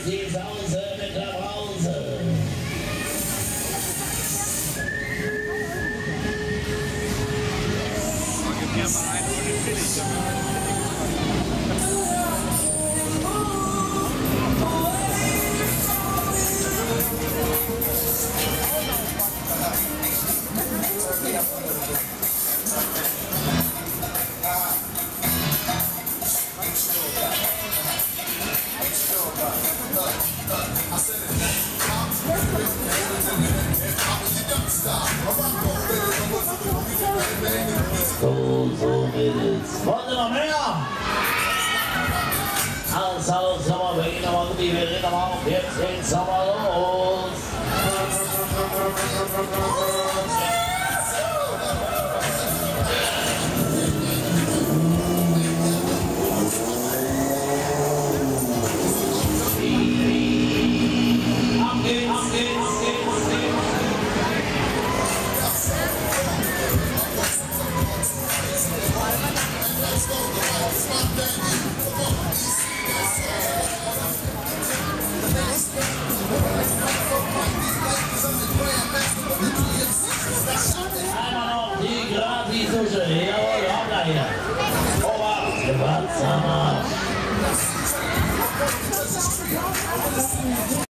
ist die Sause mit der Brause. Gib mir mal einen von den Billig. So Mädels. Wollt ihr noch mehr? Hallo, Sommer, wir gehen nochmal gut, wir reden nochmal auf, jetzt geht's nochmal los. Einmal noch die Gratis-Dusche, jawohl, hopp da hier. Obacht, gewahrt,